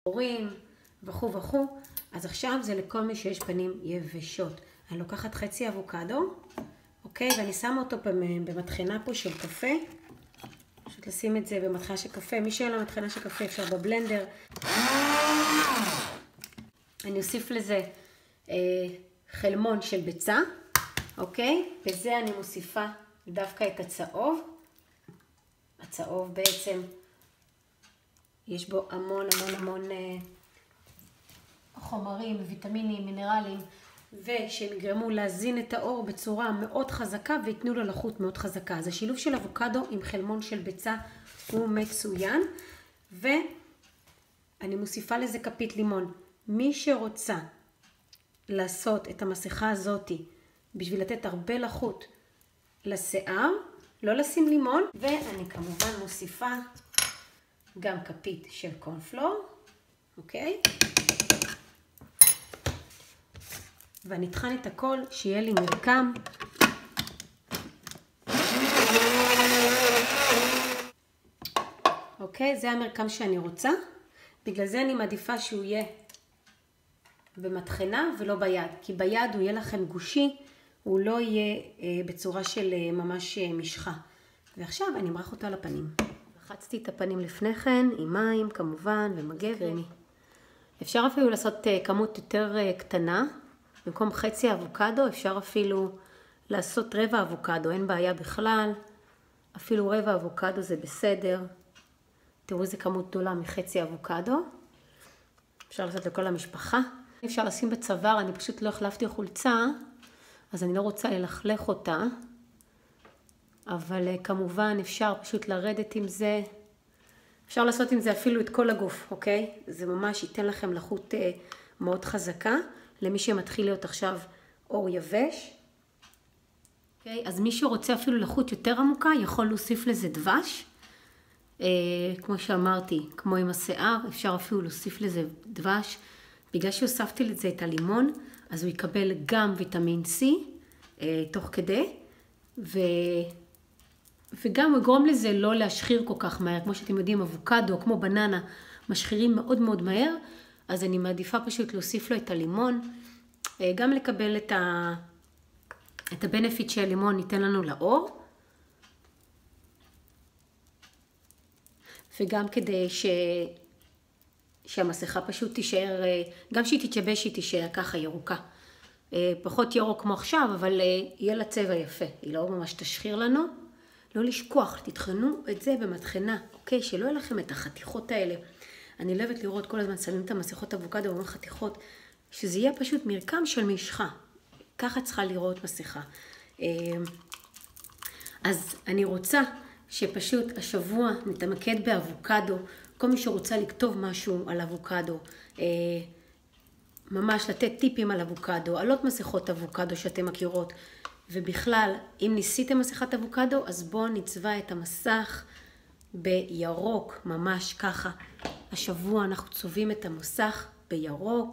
הורים וכו' וכו'. אז עכשיו זה לכל מי שיש פנים יבשות. אני לוקחת חצי אבוקדו, אוקיי? ואני שמה אותו במטחנה פה של קפה. פשוט לשים את זה במטחנה של קפה. מי שאין לו מטחנה של קפה אפשר בבלנדר. אני אוסיף לזה חלמון של ביצה, אוקיי? בזה אני מוסיפה דווקא את הצהוב. הצהוב בעצם יש בו המון חומרים, ויטמינים, מינרלים, ושהם יגרמו להזין את האור בצורה מאוד חזקה ויתנו לו לחות מאוד חזקה. אז השילוב של אבוקדו עם חלמון של ביצה הוא מצוין, ואני מוסיפה לזה כפית לימון. מי שרוצה לעשות את המסכה הזאתי בשביל לתת הרבה לחות לשיער, לא לשים לימון, ואני כמובן מוסיפה גם כפית של קורנפלור, אוקיי? ואני אטחן את הכל שיהיה לי מרקם. אוקיי, זה המרקם שאני רוצה. בגלל זה אני מעדיפה שהוא יהיה במטחנה ולא ביד, כי ביד הוא יהיה לכם גושי, הוא לא יהיה בצורה של ממש משחה. ועכשיו אני אמרח אותו על הפנים. רחצתי את הפנים לפני כן עם מים כמובן ומגבת. אפשר אפילו לעשות כמות יותר קטנה. במקום חצי אבוקדו אפשר אפילו לעשות רבע אבוקדו, אין בעיה בכלל. אפילו רבע אבוקדו זה בסדר. תראו איזה כמות גדולה מחצי אבוקדו. אפשר לעשות לכל המשפחה. אפשר לשים בצוואר, אני פשוט לא החלפתי חולצה, אז אני לא רוצה ללכלך אותה. אבל כמובן אפשר פשוט לרדת עם זה. אפשר לעשות עם זה אפילו את כל הגוף, אוקיי? זה ממש ייתן לכם לחות מאוד חזקה. למי שמתחיל להיות עכשיו אור יבש. אוקיי? אז מי שרוצה אפילו לחות יותר עמוקה, יכול להוסיף לזה דבש. כמו שאמרתי, כמו עם השיער, אפשר אפילו להוסיף לזה דבש. בגלל שהוספתי לזה את הלימון, אז הוא יקבל גם ויטמין C תוך כדי, וגם הוא יגרום לזה לא להשחיר כל כך מהר. כמו שאתם יודעים, אבוקדו, כמו בננה, משחירים מאוד מאוד מהר, אז אני מעדיפה פשוט להוסיף לו את הלימון, גם לקבל את הבנפיט שהלימון ניתן לנו לאור, וגם כדי שהמסכה פשוט תישאר, גם שהיא תתשבש, היא תישאר ככה ירוקה. פחות ירוק כמו עכשיו, אבל יהיה לה צבע יפה, היא לא ממש תשחיר לנו. לא לשכוח, תטחנו את זה במטחנה, אוקיי? שלא יהיה לכם את החתיכות האלה. אני לא אוהבת לראות כל הזמן שמים את המסכות אבוקדו ואומרים חתיכות, שזה יהיה פשוט מרקם של משחה. ככה צריכה לראות מסכה. אז אני רוצה שפשוט השבוע נתמקד באבוקדו. כל מי שרוצה לכתוב משהו על אבוקדו, ממש לתת טיפים על אבוקדו, על עוד מסכות אבוקדו שאתם מכירות. ובכלל, אם ניסיתם מסכת אבוקדו, אז בואו נצבע את המסך בירוק, ממש ככה. השבוע אנחנו צובעים את המסך בירוק,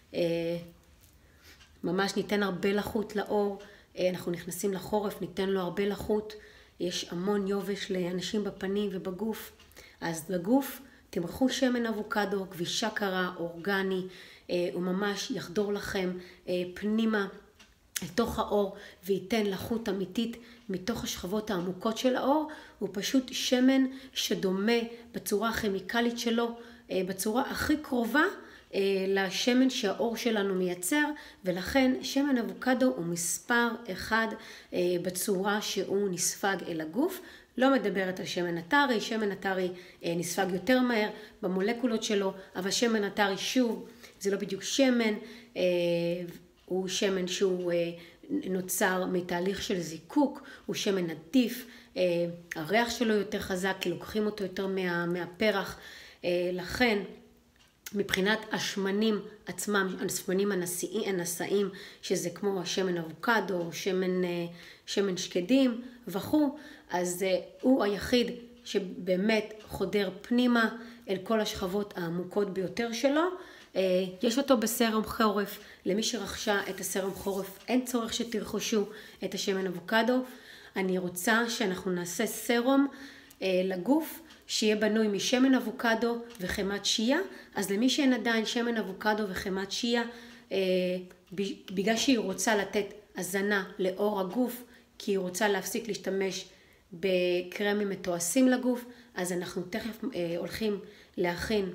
ממש ניתן הרבה לחות לאור, אנחנו נכנסים לחורף, ניתן לו הרבה לחות, יש המון יובש לאנשים בפנים ובגוף, אז בגוף תמרחו שמן אבוקדו, גבישה קרה, אורגני, הוא ממש יחדור לכם פנימה לתוך האור וייתן לחות אמיתית מתוך השכבות העמוקות של האור. הוא פשוט שמן שדומה בצורה הכימיקלית שלו, בצורה הכי קרובה לשמן שהאור שלנו מייצר, ולכן שמן אבוקדו הוא מספר אחד בצורה שהוא נספג אל הגוף. לא מדברת על שמן אתרי, שמן אתרי נספג יותר מהר במולקולות שלו, אבל שמן אתרי שוב זה לא בדיוק שמן, הוא שמן שהוא נוצר מתהליך של זיקוק, הוא שמן עדיף, הריח שלו יותר חזק כי לוקחים אותו יותר מהפרח, לכן מבחינת השמנים עצמם, השמנים הנשאים, שזה כמו השמן אבוקדו, שמן שקדים וכו', אז הוא היחיד שבאמת חודר פנימה אל כל השכבות העמוקות ביותר שלו. יש אותו בסרום חורף. למי שרכשה את הסרום חורף אין צורך שתרכשו את השמן אבוקדו. אני רוצה שאנחנו נעשה סרום לגוף שיהיה בנוי משמן אבוקדו וחמת שיה. אז למי שאין עדיין שמן אבוקדו וחמת שיה, בגלל שהיא רוצה לתת הזנה לאור הגוף, כי היא רוצה להפסיק להשתמש בקרמים מתועשים לגוף, אז אנחנו תכף הולכים להכין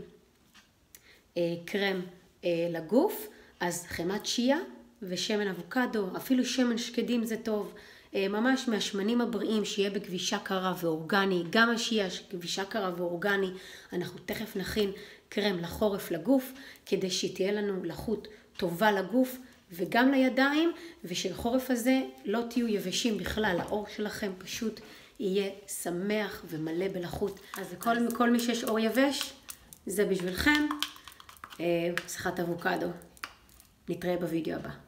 קרם לגוף. אז חמת שיה ושמן אבוקדו, אפילו שמן שקדים זה טוב, ממש מהשמנים הבריאים, שיהיה בכבישה קרה ואורגני, גם השיה כבישה קרה ואורגני. אנחנו תכף נכין קרם לחורף לגוף, כדי שתהיה לנו לחות טובה לגוף וגם לידיים, ושלחורף הזה לא תהיו יבשים בכלל, האור שלכם פשוט יהיה שמח ומלא בלחות. אז כל מי שיש אור יבש, זה בשבילכם מסכת אבוקדו. נתראה בווידאו הבא.